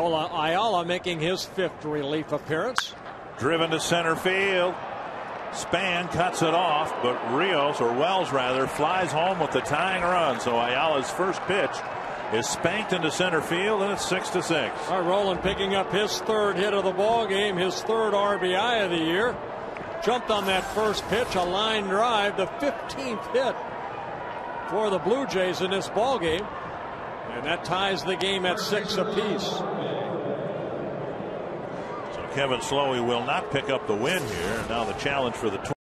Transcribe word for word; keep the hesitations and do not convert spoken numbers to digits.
Ayala making his fifth relief appearance. Driven to center field. Span cuts it off, but Rios, or Wells rather, flies home with the tying run. So Ayala's first pitch is spanked into center field, and it's six to six. All right, Rolen picking up his third hit of the ball game, his third R B I of the year. Jumped on that first pitch, a line drive, the fifteenth hit for the Blue Jays in this ball game, and that ties the game at six apiece. So Kevin Slowey will not pick up the win here. Now the challenge for the